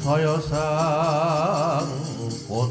saya sangkut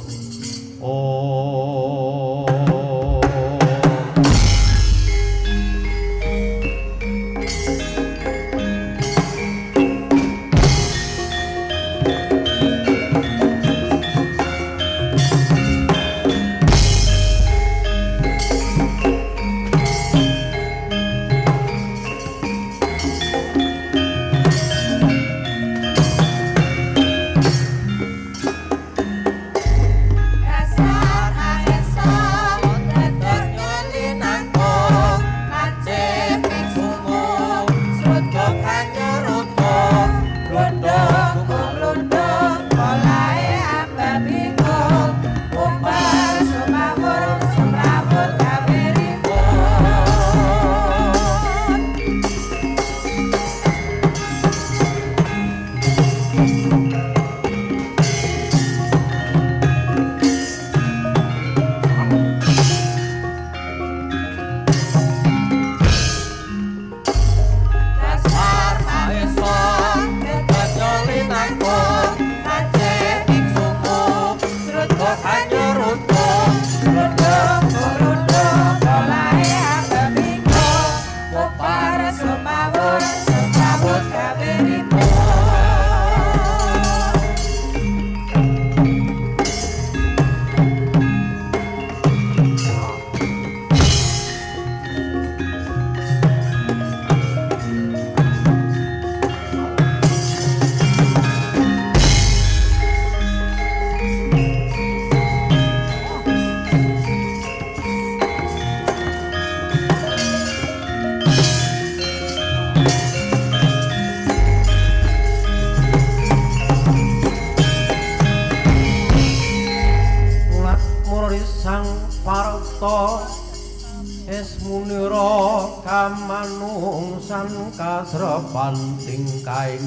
kasrepan tingkaing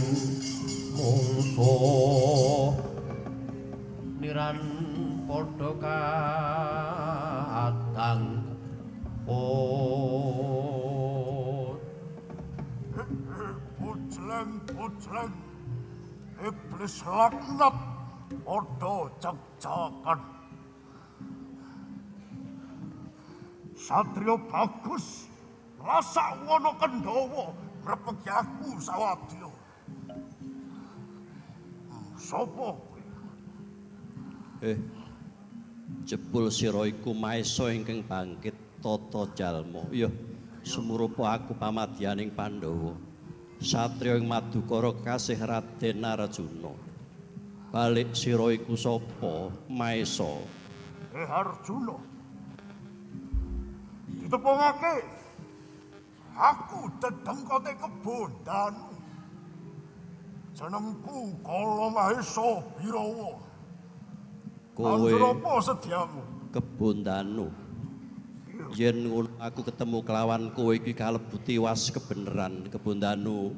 mungsuh niran padha kadang Pucleng iblis laknat padha cekcakan Satrio bagus rasa wono Kendhawa repeki aku Sawadya. Sopo kowe? Jebul sira iku Maesa ingkang bangkit tata jalma. Ya, sumurupa aku pamadyaning Pandhawa. Satriya ing Madukara kasih Raden Arjuna. Balik sira iku sapa? Maesa. Arjuna. Ditepungake. Aku dedengkote kebon Danu. Jenengku Kala Mahesa Birawa. Kowe apa sediamu? Kebon Danu. Yen ngono aku ketemu kelawan kowe iki kalebu tiwas kebeneran Kebon Danu.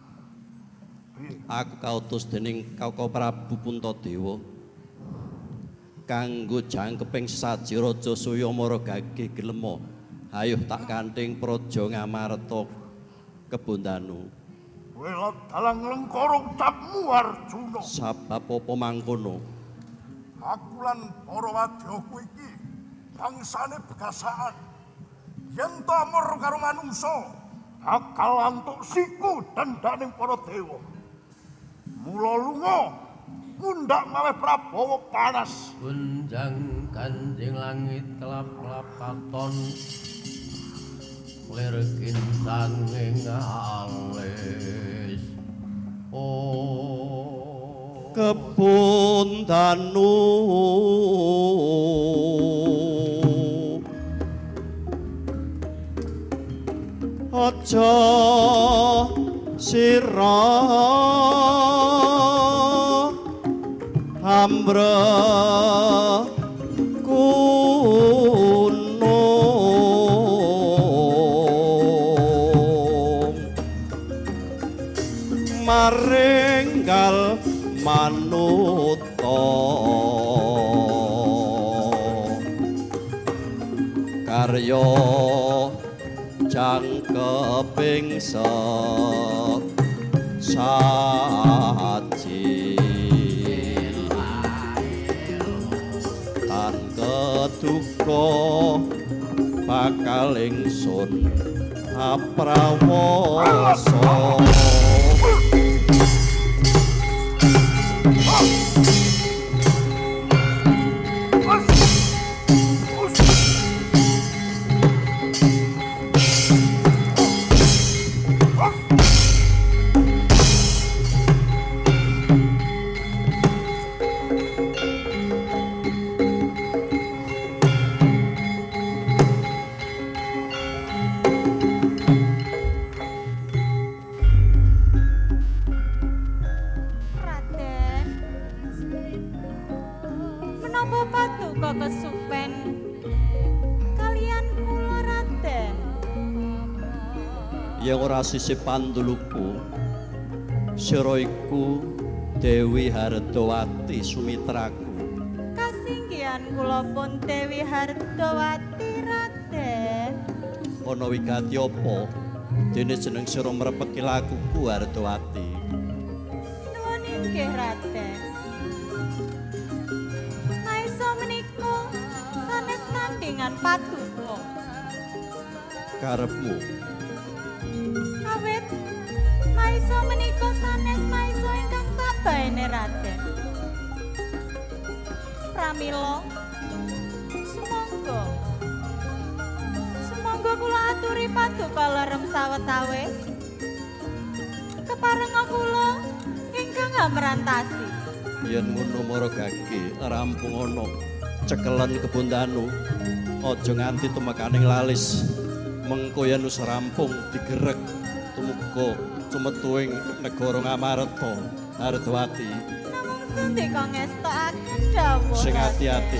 Aku kautus dening Kaka Prabu Puntadewa kanggo jangkeping sesaji Raja Suyamara Gagih Gelema. Ayo tak kanthing praja Ngamarta Kebon Danu. Kowe dalang lengkara ucapmu Arjuna. Sabab apa mangkono? Aku lan para wadyaku iki bangsane Begasaan. Yen to amur karo manungsa, bakal antuk siku dandaning para dewa. Mula lunga mundak malih Prabawa panas. Gunjang Kanjeng langit kelap-kelap katon lir kintanging alis. Kebon Danu aja sira gunung maringgal manuta karya jangkeping saji mengko bakal ingsun aprawasa. Kesupen kalian kula Raden. Yang ora sisih panduluku, sira iku Dewi Hardawati sumitraku. Kasinggihan kula pun Dewi Hardawati Raden. Ana wigati apa dene jeneng sira mrepeki lakuku Hardawati? Nuwun inggih Raden. Dengan patuko karepmu awit maiso menika sanes maiso ingkang sabaene Raden. Pramila sumangga kula aturi paduka lerem sawetawis keparenga kula ingkang ngamrantasi. Yen ngono mara gage rampung ana cekelan kebon danu. Aja nganti tumekaning lalis. Mengko yen wis rampung digerek tumuga cumetuing negara Ngamarta Hardawati. Namung sendika ngestokaken dawuh. Sing ati-ati.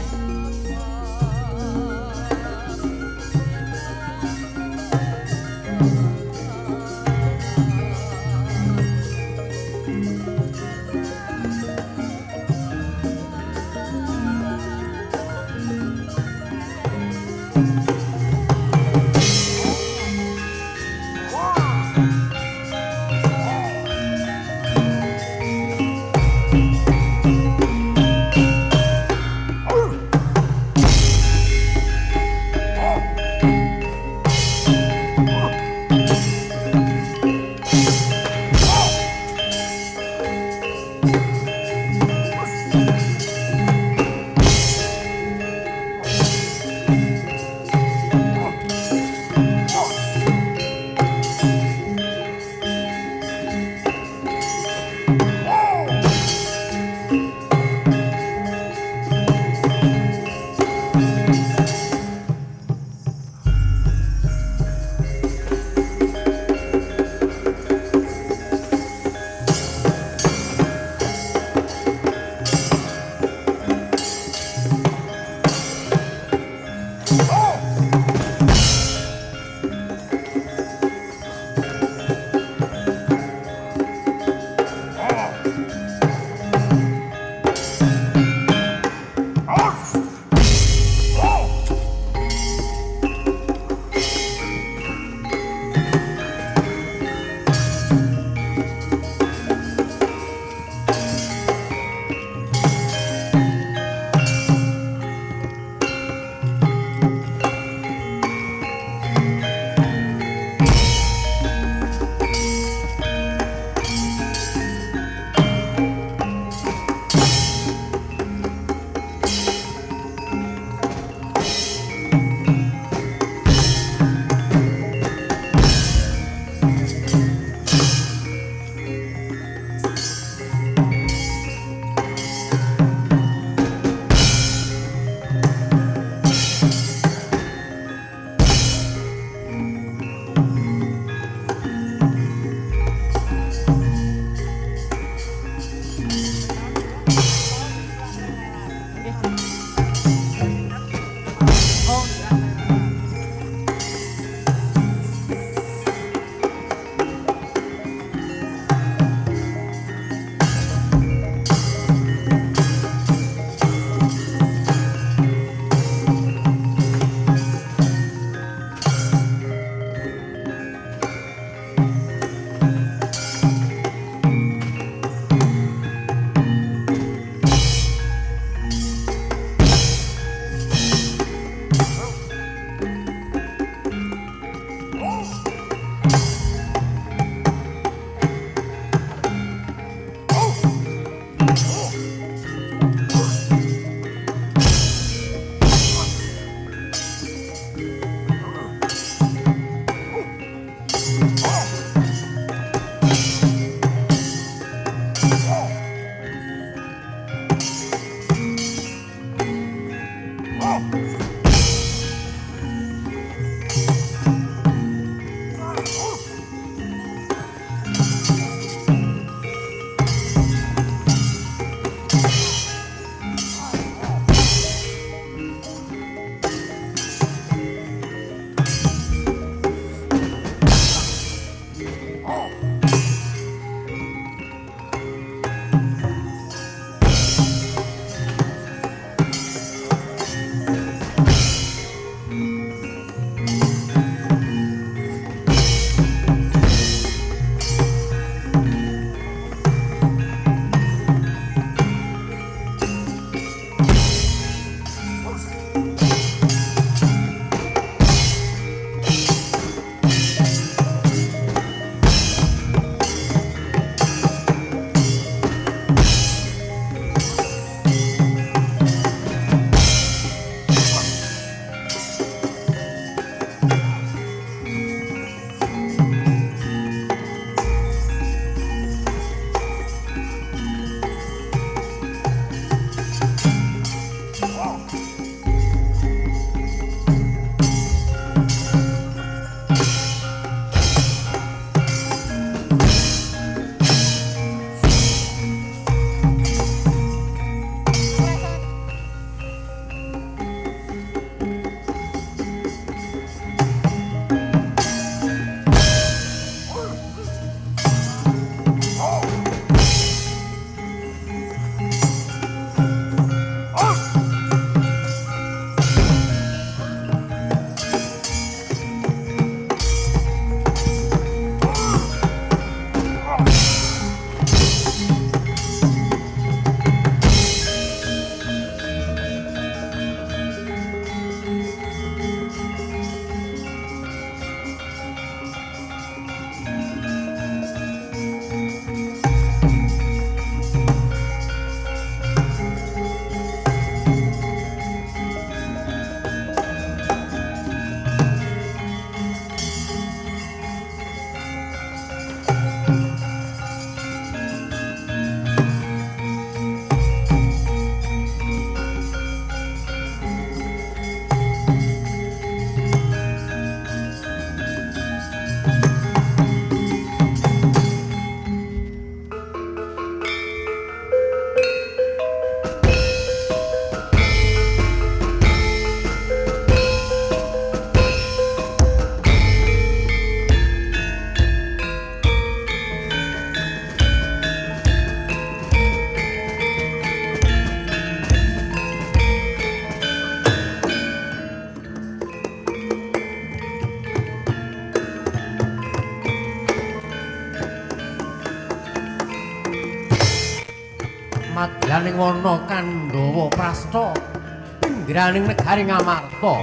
Yaning wana Kandhawa prasta pinggraning negari Ngamarta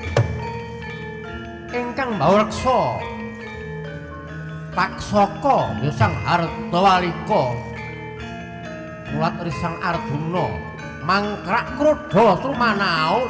ingkang mbawreksa Taksaka ya Sang Hardawalika mulat risang Arjuna mangkrak krodha trumanaut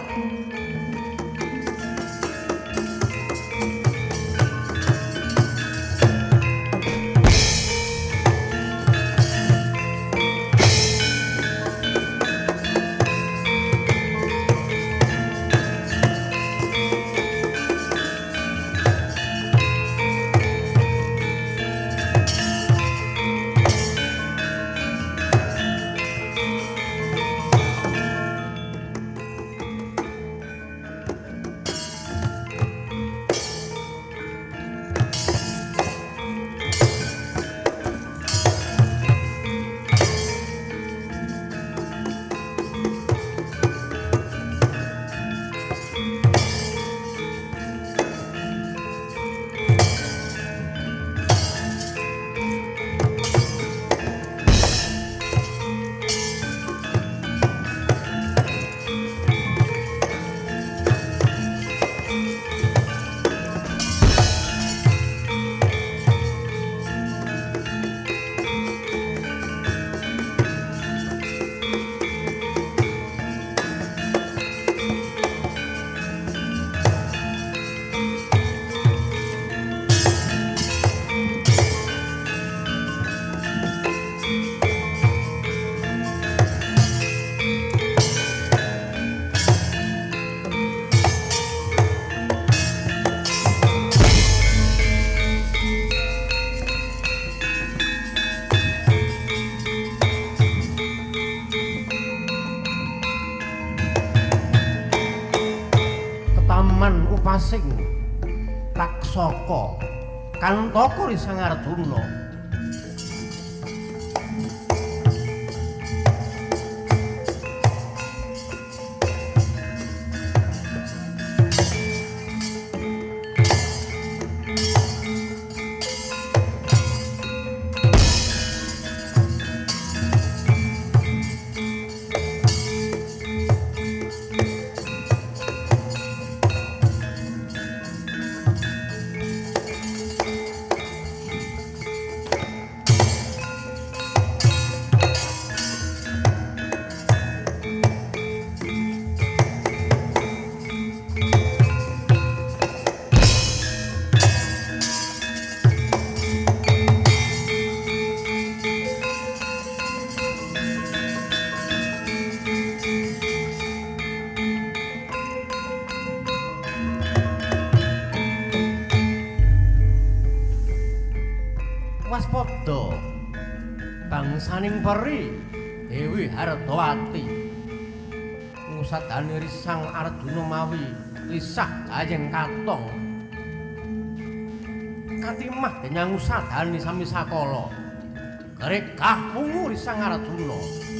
Upasing Taksaka Kantaka risang Arjuna waspada bangsaning peri Dewi Hardawati ngusadani risang Arjuna mawi lisah gayeng katong katimah denyang ngusadani sami sakala gregah wungu risang Arjuna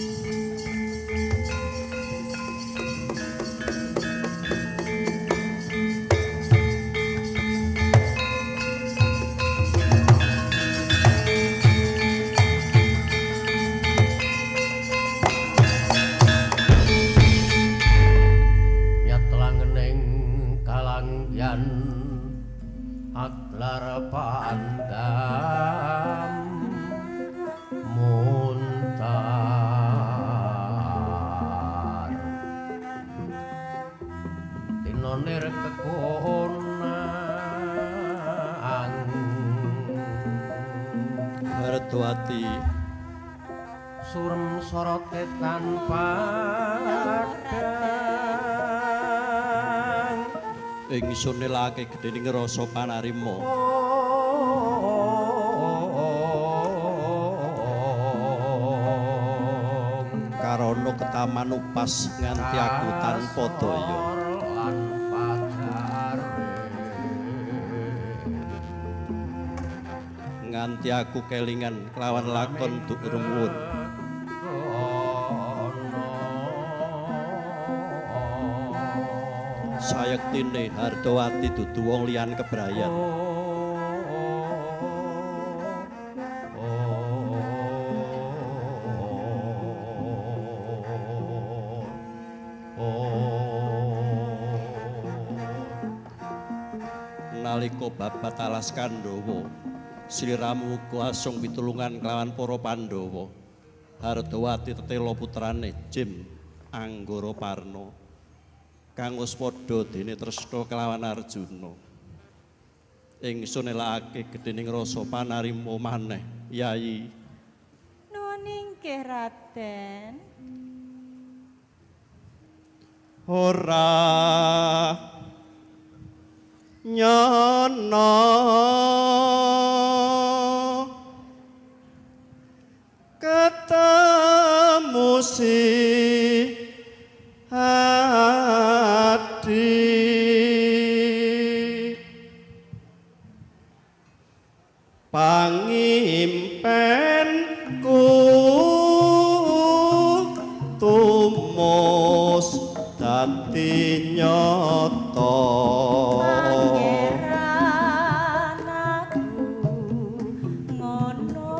Aglar pandam muntar tinonir kekonang Hardawati surem sorote tanpa ingsun nilake gedhening rasa panarima karana ketaman upas nganti aku tanpa daya nganti aku kelingan kelawan lakon tuk rumut sayektine Hardawati dudu wong liyan kebrayan nalika babat alas Kandhawa sliramu uga asung pitulungan kelawan para Pandhawa Hardawati tetela putrane Jim Anggara Parna kang wis padha dene tresna kelawan Arjuna ingsun nelakake gedhening rasa panarima maneh Yayi Nuwun inggih Raden. ora nyana ketemu si hati pangimpenku tumus dadi nyata Pangeran aku ngono.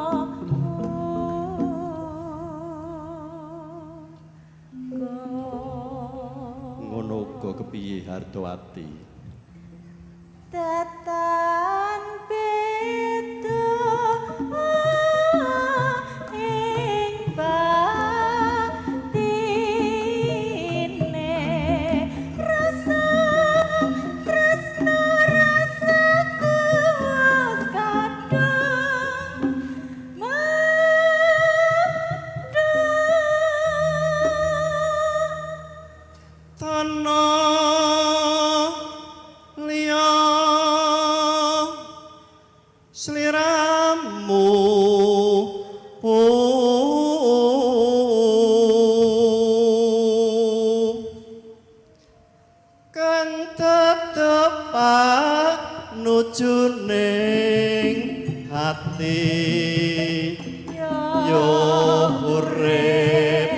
ngono uga kepiye Hardawati Tetan beda ing batine rasa tresna rasaku wis kadung tanah liya sliramu kang tetepak nuju ning ati yo urip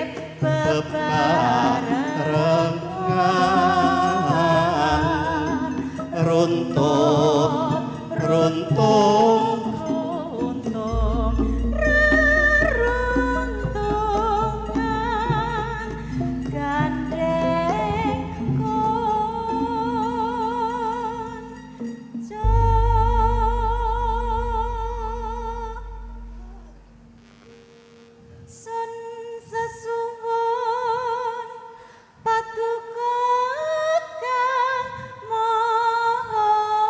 bebarengan runtuh runtuh reruntungan gandeng konco sun sesuwun paduka kang maha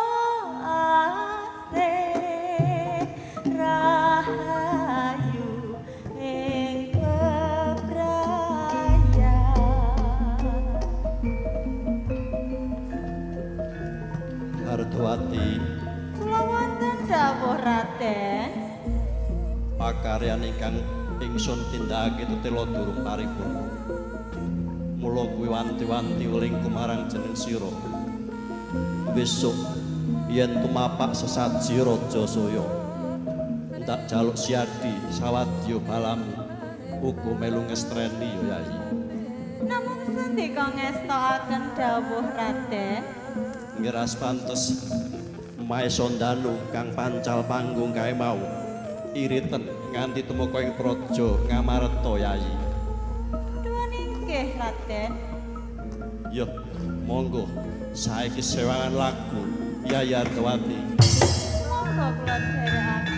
asih rahayu ing bebrayan Hardawati kula wonten dawuh Raden pakaryan ingkang ingsun tindakake tetela durung paripurna mula kuwi wanti-wanti weling kumarang jeneng sira besok yen tumapak sesaji Raja Saya ndak jaluk siadi sawadya balamu uga melu ngestreni ya Yayi namung sendika ngestokaken dawuh Raden ngiras pantes Maesa Ndanu kang pancal panggung kae mau iriten nganti tumeka ing praja Ngamarta Yayi. Nuwun inggih Raden. Yo, monggo saiki sewangan lagu Yayi Hardawati. Monggo kula dherekaken.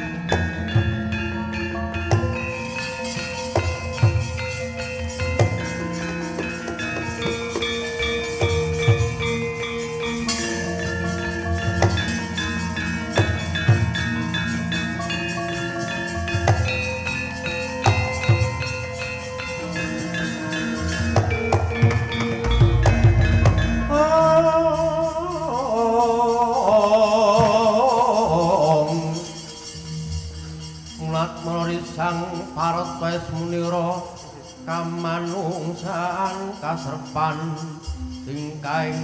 Sang Parata Munira kamanungsan kaserpan tingkaing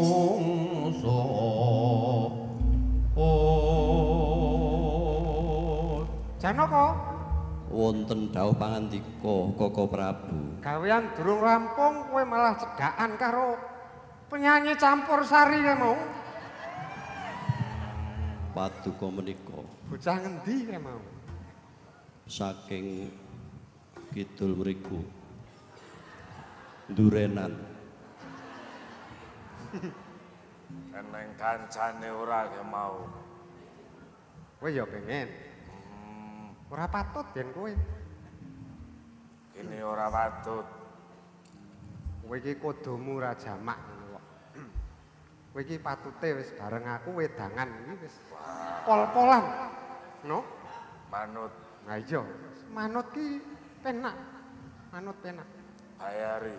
mungsuh. Janaka wonten dawuh pangandika Koko Prabu. gawean durung rampung kowe malah cedakan karo penyanyi campur sari ya mau. Paduka menika Bocah ngendi ya mau? saking kidul mriku Durenan Eneng kancane ora ge mau. Kowe ya pengen. Ora patut yen kowe. Ini ora patut. Kowe iki kodomu ora jamak ngono kok. Kowe iki patute wis bareng aku wedangan iki wis pol-polan. No? Manut Nah iya, manut ki penak. Manut penak. bayari.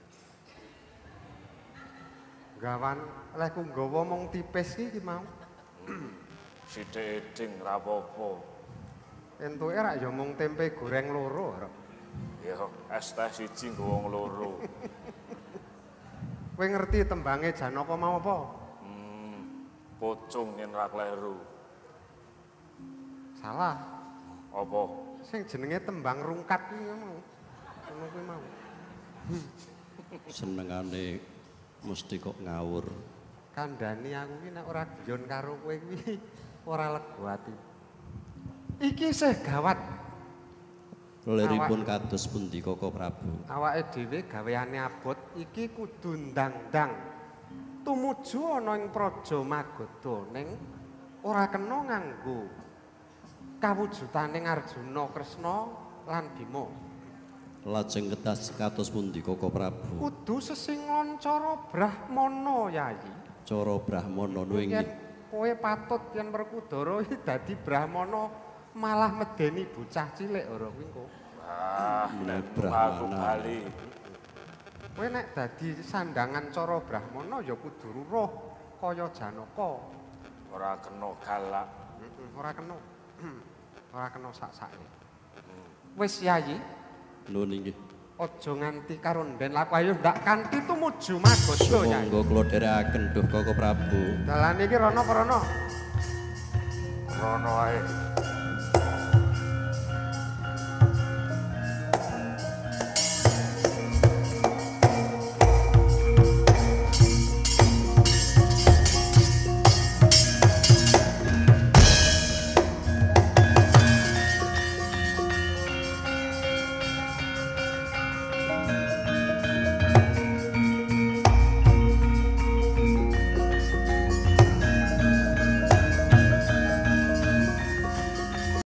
Gawan lek ku nggawa mung tipis iki mau. Sithik eding ra apa-apa. Entuke rak ya mung tempe goreng loro, Rok. Ya es teh siji nggo wong loro. Kowe ngerti tembange Janaka mau apa? Pocung yen ra kleru. Salah. Apa? Sing jenenge tembang rungkat kuwi ngono. Ngono kuwi mau. Senengane mesti kok ngawur. Kandhani aku ki nek ora guyon karo kowe kuwi ora lega ati. Iki sih gawat. Leripun kados pundi Koko Prabu? Awake dhewe gaweane abot iki kudu ndang-ndang. Tumuju ana ing praja Magadha ning ora kena nganggo kawujudaning Arjuna, Kresna lan Bima. Lajeng kedas kados pundi Koko Prabu? Kudu sesinglon cara Brahmana, Yayi. Cara Brahmana nuwing Yen kowe patut yen Werkudara iki dadi Brahmana malah medeni bocah cilik ora kuwi engko. menawi Aku Brahmana. bali. Kowe nek dadi sandangan cara Brahmana ya kudu ruruh kaya Janaka. Ora kena galak. Ora kena. Ora kena sak-sake. Wis Yayi, Nuwun inggih. aja nganti karo ndhen laku ayo ndak kanthi tumuju Magadha Yayi. Monggo kula dherekaken Duh Koko Prabu. Dalan iki rono apa rono? Rono ae.